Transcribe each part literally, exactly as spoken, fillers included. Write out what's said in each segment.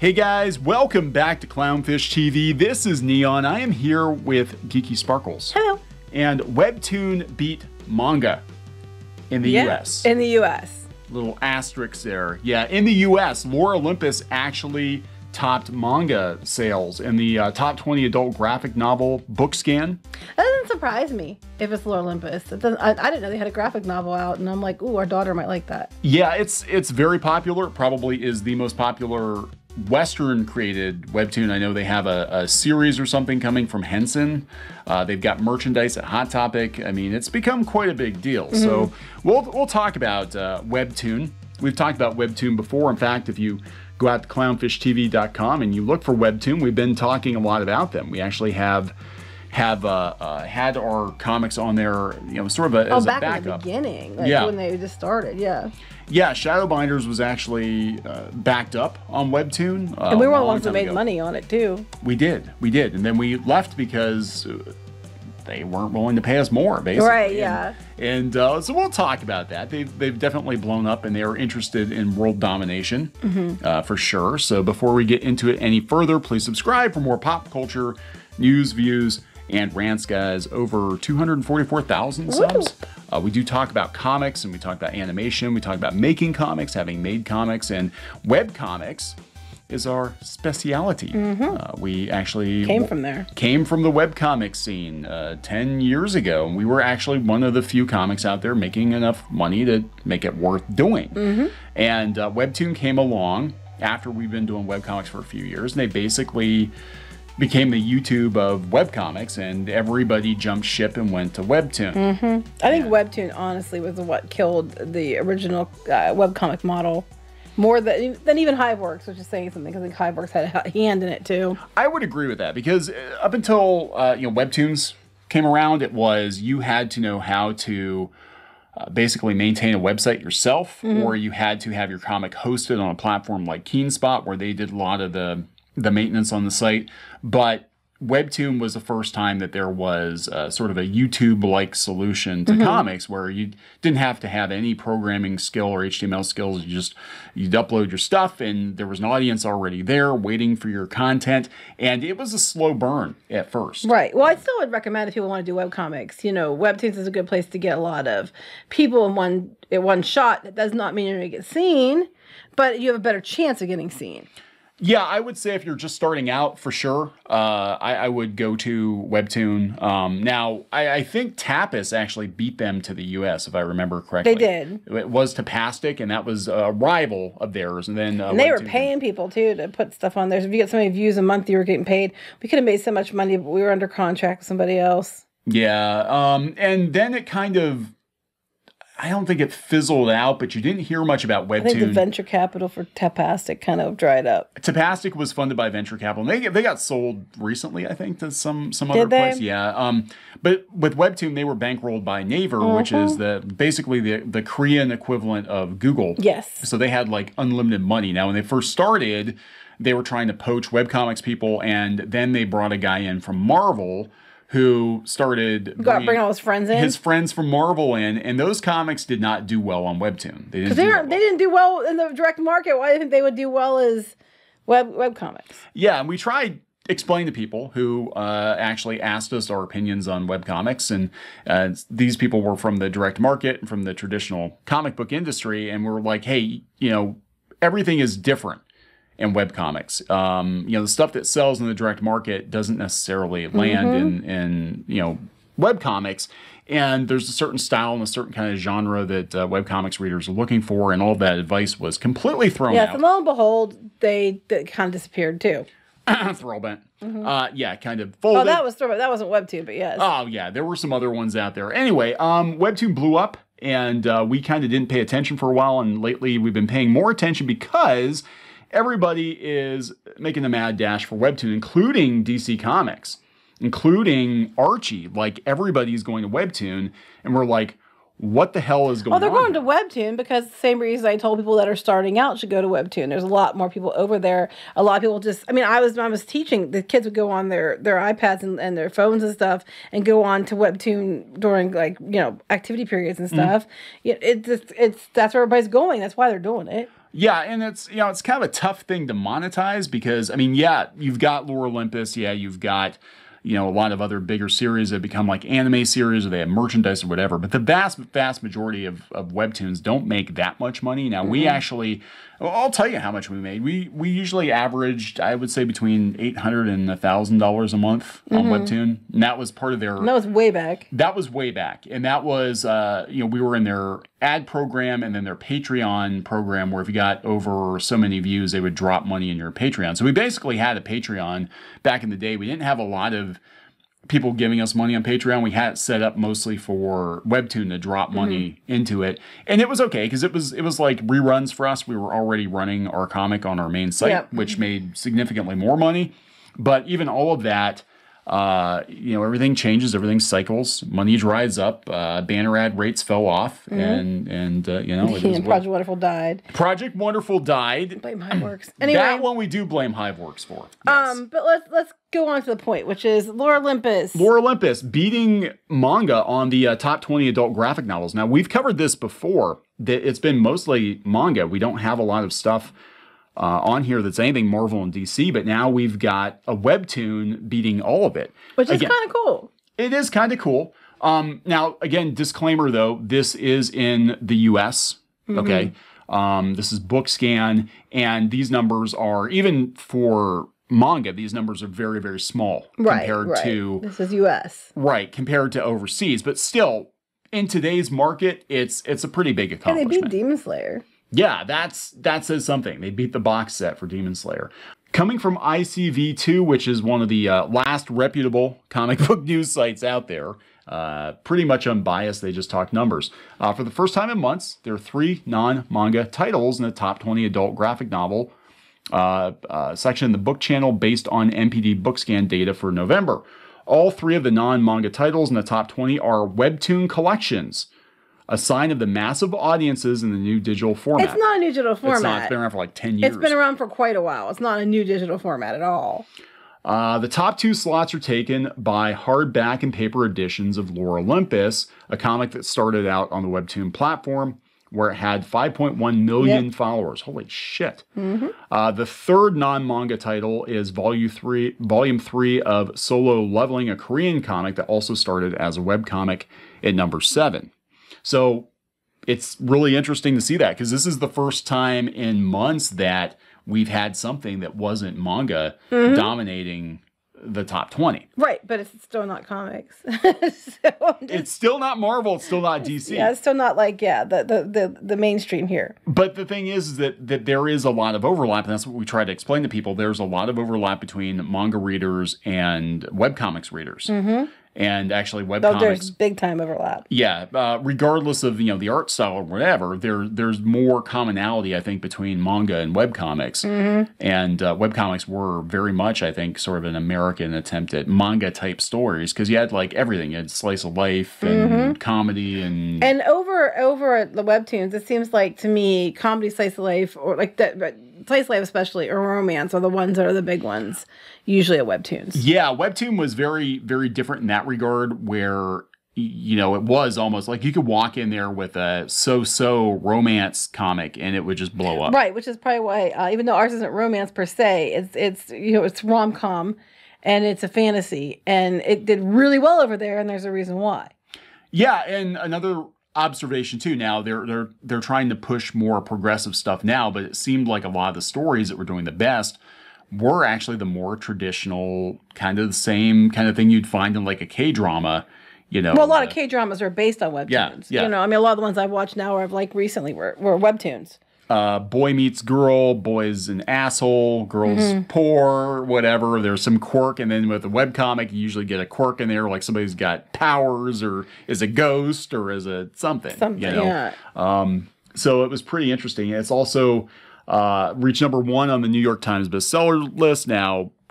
Hey guys, welcome back to Clownfish T V. This is Neon. I am here with Geeky Sparkles. Hello. And Webtoon beat Manga in the yeah, U S. In the U S. Little asterisk there. Yeah, in the U S, Lore Olympus actually topped Manga sales in the uh, top twenty adult graphic novel book scan. That doesn't surprise me if it's Lore Olympus. It doesn't, I, I didn't know they had a graphic novel out, and I'm like, ooh, our daughter might like that. Yeah, it's it's very popular. It probably is the most popular Western created webtoon. I know they have a, a series or something coming from Henson. Uh, they've got merchandise at Hot Topic. I mean, it's become quite a big deal. Mm-hmm. So we'll we'll talk about uh, Webtoon. We've talked about Webtoon before. In fact, if you go out to clownfish T V dot com and you look for Webtoon, we've been talking a lot about them. We actually have have uh, uh, had our comics on there, you know, sort of a, oh, as a back backup. in the beginning, like yeah. when they just started, yeah. Yeah, Shadowbinders was actually uh, backed up on Webtoon. Uh, and we were the long ones that time made ago. money on it too. We did, we did, and then we left because they weren't willing to pay us more, basically. Right, yeah. And, and uh, so we'll talk about that. They've, they've definitely blown up, and they are interested in world domination, mm-hmm. uh, for sure. So before we get into it any further, please subscribe for more pop culture, news, views, and rants, guys. Over two hundred forty-four thousand subs. Uh, we do talk about comics, and we talk about animation. We talk about making comics, having made comics, and web comics is our speciality. Mm-hmm. uh, we actually came from there. Came from the webcomic scene uh, ten years ago. And we were actually one of the few comics out there making enough money to make it worth doing. Mm-hmm. And uh, Webtoon came along after we've been doing webcomics for a few years, and they basically became the YouTube of webcomics, and everybody jumped ship and went to Webtoon. Mm-hmm. I think and Webtoon, honestly, was what killed the original uh, webcomic model. More than, than even Hiveworks, which is saying something, because I think Hiveworks had a hand in it too. I would agree with that, because up until uh, you know Webtoons came around, it was you had to know how to uh, basically maintain a website yourself, mm-hmm. or you had to have your comic hosted on a platform like KeenSpot, where they did a lot of the the maintenance on the site. But Webtoon was the first time that there was uh, sort of a YouTube-like solution to mm-hmm. comics, where you didn't have to have any programming skill or H T M L skills. You just, you'd upload your stuff, and there was an audience already there waiting for your content. And it was a slow burn at first. Right. Well, I still would recommend if people want to do webcomics, you know, Webtoons is a good place to get a lot of people in one, in one shot. That does not mean you're going to get seen, but you have a better chance of getting seen. Yeah, I would say if you're just starting out, for sure, uh, I, I would go to Webtoon. Um, now, I, I think Tapas actually beat them to the U S, if I remember correctly. They did. It was Tapastic, and that was a rival of theirs. And then uh, and they Webtoon were paying did. people, too, to put stuff on there. So if you get so many views a month, you were getting paid. We could have made so much money, but we were under contract with somebody else. Yeah, um, and then it kind of, I don't think it fizzled out, but you didn't hear much about Webtoon. I think the venture capital for Tapastic kind of dried up. Tapastic was funded by venture capital. They they got sold recently, I think, to some some other Did they? place. Yeah. Um, but with Webtoon, they were bankrolled by Naver, mm-hmm. which is the basically the the Korean equivalent of Google. Yes. So they had like unlimited money. Now, when they first started, they were trying to poach webcomics people, and then they brought a guy in from Marvel who started got bring all his friends in, his friends from Marvel in, and those comics did not do well on Webtoon. They didn't. They, well. they didn't do well in the direct market. Why do you think they would do well as web web comics? Yeah, and we tried explaining to people who uh, actually asked us our opinions on webcomics, and uh, these people were from the direct market, from the traditional comic book industry, and we were like, hey, you know, everything is different in webcomics. Um, you know, the stuff that sells in the direct market doesn't necessarily land mm-hmm. in, in, you know, webcomics. And there's a certain style and a certain kind of genre that uh, webcomics readers are looking for, and all of that advice was completely thrown yes, out. Yes, and lo and behold, they, they kind of disappeared too. Throwbent. Mm-hmm. Uh, yeah, kind of folded. Oh, that was Throwbent. That wasn't Webtoon, but yes. Oh, yeah, there were some other ones out there. Anyway, um, Webtoon blew up, and uh, we kind of didn't pay attention for a while, and lately we've been paying more attention because everybody is making the mad dash for Webtoon, including D C Comics, including Archie. Like, everybody's going to Webtoon, and we're like, what the hell is going on? Well, they're going here? to Webtoon because the same reason I told people that are starting out should go to Webtoon. There's a lot more people over there. A lot of people just, I mean, I was I was teaching, the kids would go on their, their iPads and, and their phones and stuff and go on to Webtoon during, like, you know, activity periods and stuff. Mm-hmm. It, it's, it's, it's, that's where everybody's going. That's why they're doing it. Yeah, and it's, you know, it's kind of a tough thing to monetize because, I mean, yeah, you've got Lore Olympus, yeah, you've got, you know, a lot of other bigger series that become like anime series or they have merchandise or whatever. But the vast, vast majority of, of Webtoons don't make that much money. Now, mm-hmm. we actually, well, I'll tell you how much we made. We we usually averaged, I would say, between eight hundred dollars and one thousand dollars a month on mm-hmm. Webtoon. And that was part of their... And that was way back. That was way back. And that was, uh, you know, we were in their ad program and then their Patreon program where if you got over so many views, they would drop money in your Patreon. So we basically had a Patreon back in the day. We didn't have a lot of people giving us money on Patreon. We had it set up mostly for Webtoon to drop money mm-hmm. into it. And it was okay because it was it was like reruns for us. We were already running our comic on our main site, yep. which made significantly more money. But even all of that, uh, you know, everything changes, everything cycles, money dries up, uh, banner ad rates fell off, mm-hmm. and, and uh, you know, it is Project what, Wonderful died. Project Wonderful died. Blame Hiveworks. Anyway. That one we do blame Hiveworks for. Yes. Um, but let's, let's go on to the point, which is Lore Olympus. Lore Olympus beating Manga on the uh, top twenty adult graphic novels. Now, we've covered this before. That it's been mostly manga. We don't have a lot of stuff Uh, on here that's anything Marvel and D C, but now we've got a Webtoon beating all of it. Which is kind of cool. It is kind of cool. Um, now, again, disclaimer though, this is in the U S, mm-hmm. okay? Um, this is book scan, and these numbers are, even for manga, these numbers are very, very small right, compared right. to... This is U S. Right, compared to overseas, but still, in today's market, it's it's a pretty big accomplishment. And they beat Demon Slayer. Yeah, that's that says something. They beat the box set for Demon Slayer. Coming from I C V two, which is one of the uh, last reputable comic book news sites out there, uh, pretty much unbiased, they just talk numbers. Uh, for the first time in months, there are three non-manga titles in the top twenty adult graphic novel uh, uh, section in the book channel based on N P D Bookscan data for November. All three of the non-manga titles in the top twenty are Webtoon collections, a sign of the massive audiences in the new digital format. It's not a new digital format. It's not. It's been around for like ten years. It's been around for quite a while. It's not a new digital format at all. Uh, the top two slots are taken by hardback and paper editions of Lore Olympus, a comic that started out on the Webtoon platform, where it had five point one million yep. followers. Holy shit. Mm-hmm. Uh, the third non-manga title is volume three, volume three of Solo Leveling, a Korean comic that also started as a webcomic at number seven. So it's really interesting to see that because this is the first time in months that we've had something that wasn't manga mm-hmm. dominating the top twenty. Right, but it's still not comics. so just, it's still not Marvel. It's still not D C. Yeah, it's still not like, yeah, the, the, the, the mainstream here. But the thing is that, that there is a lot of overlap, and that's what we try to explain to people. There's a lot of overlap between manga readers and webcomics readers. Mm-hmm. And actually, webcomics. There's big time overlap. Yeah, uh, regardless of you know the art style or whatever, there there's more commonality I think between manga and webcomics. Mm-hmm. And uh, webcomics were very much I think sort of an American attempt at manga type stories because you had like everything. You had slice of life and mm-hmm. comedy and and over over at the Webtoons, it seems like to me comedy, slice of life, or like that. Slice of life especially, or romance are the ones that are the big ones, usually at Webtoons. Yeah, Webtoon was very, very different in that regard where, you know, it was almost like you could walk in there with a so-so romance comic and it would just blow up. Right, which is probably why, uh, even though ours isn't romance per se, it's, it's you know, it's rom-com and it's a fantasy. And it did really well over there, and there's a reason why. Yeah, and another observation too. Now they're they're they're trying to push more progressive stuff now, but it seemed like a lot of the stories that were doing the best were actually the more traditional, kind of the same kind of thing you'd find in like a K-drama. You know, well, a lot uh, of K-dramas are based on Webtoons. Yeah, yeah. You know, I mean, a lot of the ones I've watched now or I've liked recently were were Webtoons. Uh, boy meets girl, boy's an asshole, girl's mm-hmm. poor, whatever. There's some quirk, and then with a webcomic, you usually get a quirk in there, like somebody's got powers, or is a ghost, or is a something. Something, you know? yeah. Um, so it was pretty interesting. It's also uh, reached number one on the New York Times bestseller list. Now,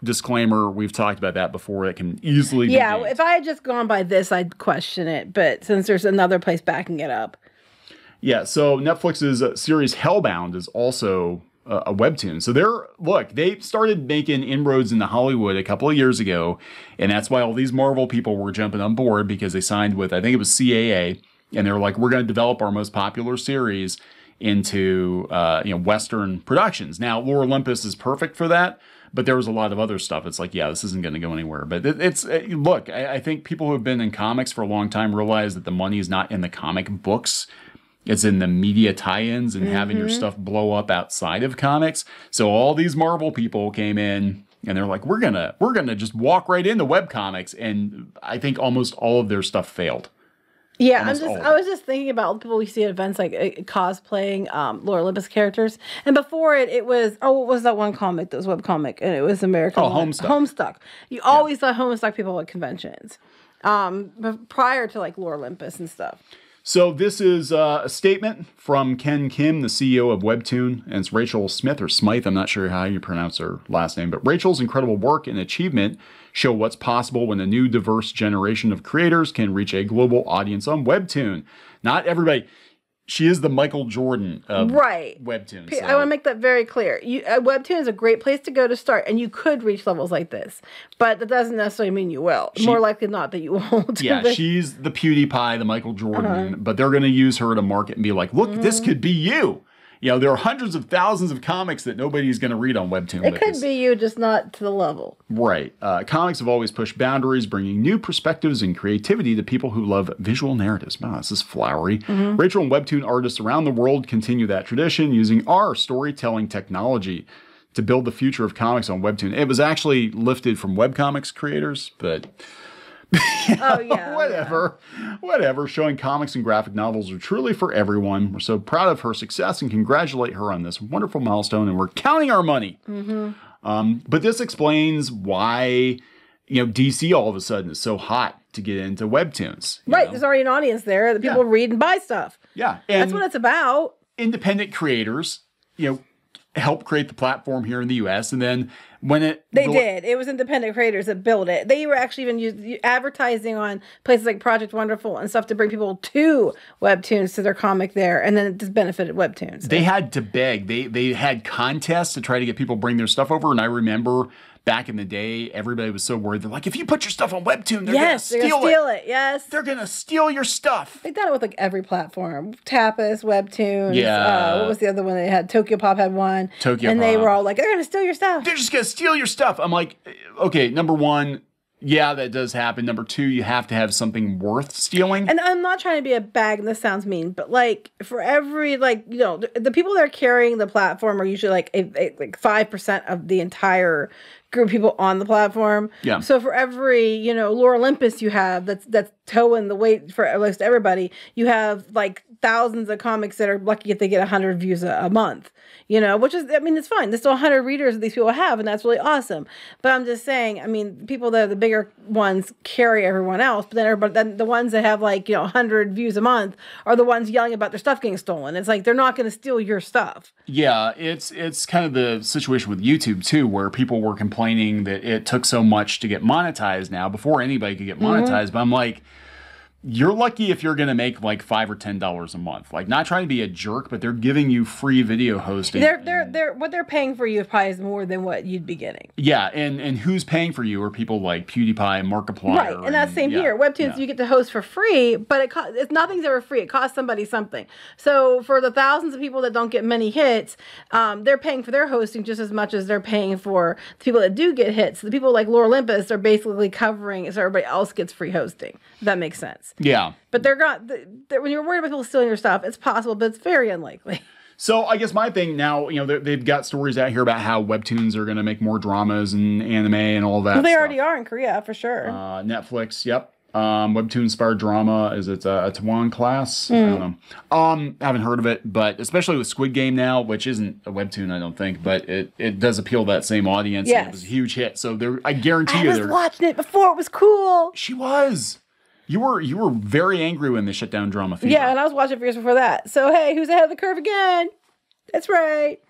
disclaimer, we've talked about that before. It can easily be Yeah, ganked. if I had just gone by this, I'd question it. But since there's another place backing it up. Yeah, so Netflix's uh, series Hellbound is also uh, a webtoon. So they're, look, they started making inroads into Hollywood a couple of years ago, and that's why all these Marvel people were jumping on board because they signed with, I think it was C A A, and they were like, we're going to develop our most popular series into uh, you know Western productions. Now, Lore Olympus is perfect for that, but there was a lot of other stuff. It's like, yeah, this isn't going to go anywhere. But it, it's, uh, look, I, I think people who have been in comics for a long time realize that the money is not in the comic books. It's in the media tie-ins and mm-hmm. having your stuff blow up outside of comics. So all these Marvel people came in and they're like, we're gonna we're gonna just walk right into webcomics, and I think almost all of their stuff failed. Yeah, almost I'm just I was just thinking about people we see at events like uh, cosplaying um, Lore Olympus characters, and before it, it was oh, what was that one comic that was webcomic, and it was American. Oh, Homestuck. Homestuck. You always yeah. saw Homestuck people at conventions, um, but prior to like Lore Olympus and stuff. So this is uh, a statement from Ken Kim, the C E O of Webtoon, and it's Rachel Smith or Smythe. I'm not sure how you pronounce her last name, but Rachel's incredible work and achievement show what's possible when a new diverse generation of creators can reach a global audience on Webtoon. Not everybody. She is the Michael Jordan of right. Webtoon. So. I want to make that very clear. You, uh, Webtoon is a great place to go to start, and you could reach levels like this, but that doesn't necessarily mean you will. She, More likely not that you won't. Yeah, she's the PewDiePie, the Michael Jordan, uh-huh. but they're going to use her to market and be like, look, mm-hmm. this could be you. You know, there are hundreds of thousands of comics that nobody's going to read on Webtoon. It could be you, just not to the level. Right. Uh, comics have always pushed boundaries, bringing new perspectives and creativity to people who love visual narratives. Wow, this is flowery. Mm-hmm. Rachel and Webtoon artists around the world continue that tradition using our storytelling technology to build the future of comics on Webtoon. It was actually lifted from webcomics creators, but... oh yeah, whatever, yeah. whatever. Showing comics and graphic novels are truly for everyone. We're so proud of her success and congratulate her on this wonderful milestone. And we're counting our money. Mm-hmm. Um, but this explains why, you know, D C all of a sudden is so hot to get into webtoons. Right, know? There's already an audience there. The people yeah. read and buy stuff. Yeah, and that's what it's about. Independent creators, you know, help create the platform here in the U S and then when it they did it was independent creators that built it. They were actually even using advertising on places like Project Wonderful and stuff to bring people to Webtoons, to their comic there, and then it just benefited Webtoons. They had to beg. They they had contests to try to get people to bring their stuff over, and I remember back in the day, everybody was so worried. They're like, if you put your stuff on Webtoon, they're yes, going to steal, steal it. it. Yes. They're going to steal your stuff. They've done it with like every platform. Tapas, Webtoons. Yeah. Uh, what was the other one they had? Tokyo Pop had one. Tokyo and Pop. And they were all like, they're going to steal your stuff. They're just going to steal your stuff. I'm like, okay, number one, yeah, that does happen. Number two, you have to have something worth stealing. And I'm not trying to be a bag, and this sounds mean, but like for every, like, you know, the, the people that are carrying the platform are usually like a, a, like five percent of the entire group of people on the platform. Yeah. So for every, you know, Lore Olympus you have that's that's towing the weight for at least everybody, you have like thousands of comics that are lucky if they get one hundred views a, a month. You know, which is, I mean, it's fine. There's still one hundred readers that these people have, and that's really awesome. But I'm just saying, I mean, people that are the bigger ones carry everyone else, but then everybody, then the ones that have like, you know, one hundred views a month are the ones yelling about their stuff getting stolen. It's like, they're not going to steal your stuff. Yeah, it's it's kind of the situation with YouTube too, where people were complaining that it took so much to get monetized now before anybody could get monetized. Mm-hmm. But I'm like, you're lucky if you're going to make like five or ten dollars a month. Like, not trying to be a jerk, but they're giving you free video hosting. They're they're they're what they're paying for you probably is more than what you'd be getting. Yeah, and and who's paying for you are people like PewDiePie and Markiplier. Right, and, and that's same yeah, here. Webtoons yeah. you get to host for free, but it costs. It's nothing's ever free. It costs somebody something. So for the thousands of people that don't get many hits, um, they're paying for their hosting just as much as they're paying for the people that do get hits. The people like Lore Olympus are basically covering so everybody else gets free hosting. If that makes sense. Yeah. But they're not, they're, when you're worried about people stealing your stuff, it's possible, but it's very unlikely. So I guess my thing now, you know, they've got stories out here about how Webtoons are going to make more dramas and anime and all that. Well, they stuff. already are in Korea, for sure. Uh, Netflix, yep. Um, Webtoon-inspired drama. Is it a, a Tawan class? Mm. I don't know. Um, haven't heard of it, but especially with Squid Game now, which isn't a Webtoon, I don't think, but it, it does appeal to that same audience. Yes. And it was a huge hit. So there, I guarantee I you. I was watching it before. It was cool. She was. You were you were very angry when they shut down Drama Fever. Yeah, and I was watching for years before that. So, hey, who's ahead of the curve again? That's right. Just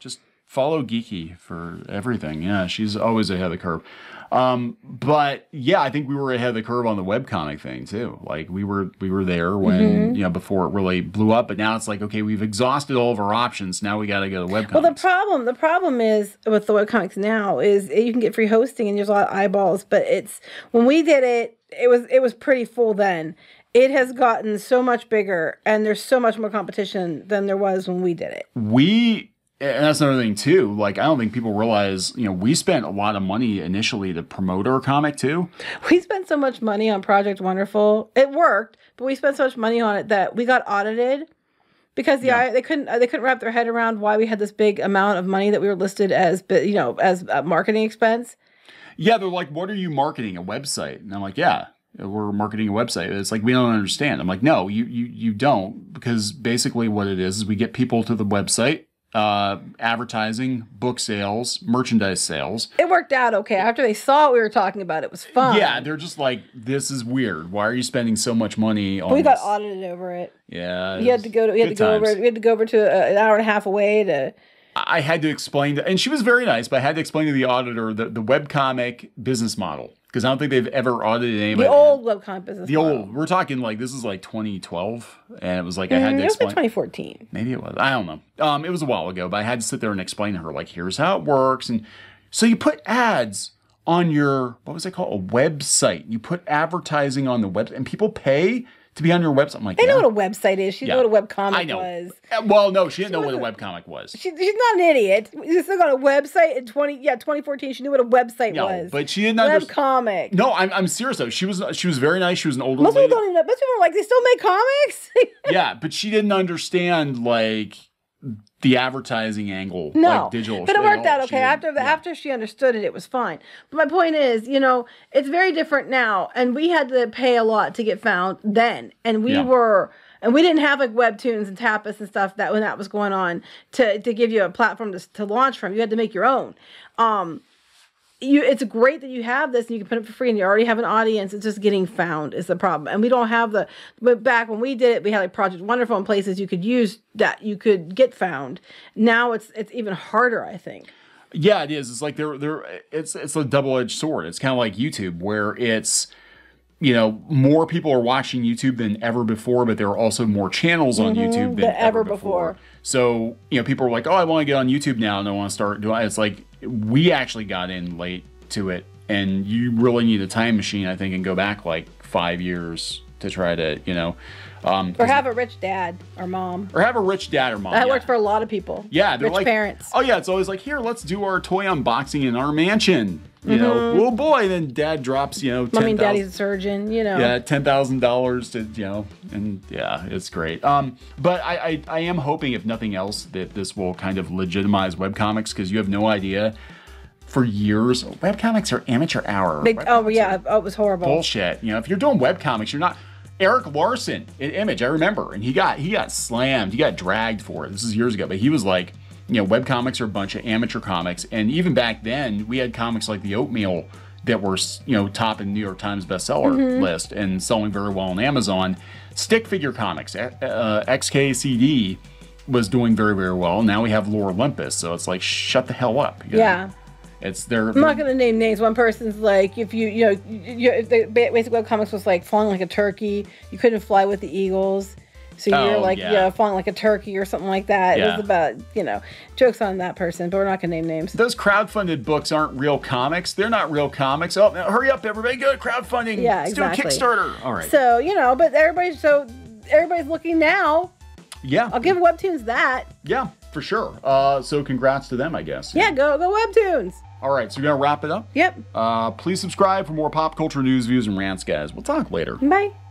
follow Geeky for everything. Yeah, she's always ahead of the curve. Um, but yeah, I think we were ahead of the curve on the webcomic thing too. Like we were, we were there when, mm-hmm. you know, before it really blew up, but now it's like, okay, we've exhausted all of our options. Now we got to go to webcomics. Well, the problem, the problem is with the webcomics now is you can get free hosting and there's a lot of eyeballs, but it's, when we did it, it was, it was pretty full then. It has gotten so much bigger and there's so much more competition than there was when we did it. We, and that's another thing too. Like, I don't think people realize, you know, we spent a lot of money initially to promote our comic too. We spent so much money on Project Wonderful. It worked, but we spent so much money on it that we got audited because the yeah. they couldn't they couldn't wrap their head around why we had this big amount of money that we were listed as, you know, as a marketing expense. Yeah, they're like, "What are you marketing? A website?" And I'm like, "Yeah, we're marketing a website." It's like, we don't understand. I'm like, "No, you you you don't," because basically what it is is we get people to the website. Uh, advertising, book sales, merchandise sales. It worked out okay. After they saw what we were talking about, it was fun. Yeah, they're just like, this is weird. Why are you spending so much money on We got this? audited over it. Yeah. We had to go to we had to go times. over we had to go over to a, an hour and a half away to I had to explain to, and she was very nice, but I had to explain to the auditor the, the webcomic business model. Because I don't think they've ever audited anybody. The old webcomic business The model. old. We're talking like, this is like twenty twelve. And it was like, I Mm, had to it was explain. like twenty fourteen. Maybe it was. I don't know. Um, it was a while ago, but I had to sit there and explain to her, like, here's how it works. And so you put ads on your, what was it called? A website. You put advertising on the website, and people pay to be on your website. I'm like, They yeah. know what a website is. She Yeah. knew what a webcomic I know. was. Uh, Well, no, she didn't She know what a wasn't- webcomic was. She, she's not an idiot. She's still got a website in twenty yeah twenty fourteen. She knew what a website No, was. but she didn't understand. Webcomic. No, I'm, I'm serious though. She was she was very nice. She was an older Most lady. people don't even know. Most people are like, they still make comics. Yeah, but she didn't understand like the advertising angle, No, like digital. but it at worked all. out She okay. didn't- After the, yeah. after she understood it, it was fine. But my point is, you know, it's very different now, and we had to pay a lot to get found then, and we Yeah. were, and we didn't have like Webtoons and Tapas and stuff that when that was going on to to give you a platform to to launch from. You had to make your own. Um, You, it's great that you have this and you can put it for free and you already have an audience. It's just getting found is the problem. And we don't have the, but back when we did it, we had like Project Wonderful and places you could use that you could get found. Now it's, it's even harder, I think. Yeah, it is. It's like they're, they're, it's, it's a double-edged sword. It's kind of like YouTube where it's, you know, more people are watching YouTube than ever before, but there are also more channels on mm-hmm, YouTube than ever, ever before. before. So, you know, people are like, oh, I want to get on YouTube now and I want to start doing it. It's like, we actually got in late to it, and you really need a time machine, I think, and go back like five years to try to, you know. Um, or have a rich dad or mom. Or have a rich dad or mom. That yeah. worked for a lot of people. Yeah, they're rich like, parents. Oh yeah, it's always like, here, let's do our toy unboxing in our mansion. You mm-hmm. know, oh boy, then dad drops, you know, ten thousand. Mommy and daddy's a surgeon, you know. Yeah, ten thousand dollars to, you know, and yeah, it's great. Um, but I, I, I am hoping, if nothing else, that this will kind of legitimize webcomics, because you have no idea. For years, webcomics are amateur hour. They, oh yeah, oh, it was horrible. Bullshit. You know, if you're doing webcomics, you're not. Eric Larson at Image, I remember, and he got he got slammed, he got dragged for it. This is years ago, but he was like, you know, webcomics are a bunch of amateur comics, and even back then, we had comics like The Oatmeal that were, you know, top in New York Times bestseller mm-hmm. list and selling very well on Amazon. Stick figure comics, uh, X K C D was doing very very well. Now we have Lore Olympus, so it's like, shut the hell up. You know? Yeah. It's their. I'm not gonna name names. One person's like, if you, you know, you, if the basic webcomics was like flying like a turkey. You couldn't fly with the eagles, so you're oh, like, yeah. you know, flying like a turkey or something like that. Yeah. It was about, you know, jokes on that person, but we're not gonna name names. Those crowdfunded books aren't real comics. They're not real comics. Oh, now hurry up, everybody! Go to crowdfunding. Yeah, Let's exactly. do a Kickstarter. All right. So you know, but everybody's so everybody's looking now. Yeah. I'll give Webtoons that. Yeah, for sure. Uh, so congrats to them, I guess. Yeah, go go Webtoons. All right, so we're going to wrap it up? Yep. Uh, please subscribe for more pop culture news, views, and rants, guys. We'll talk later. Bye.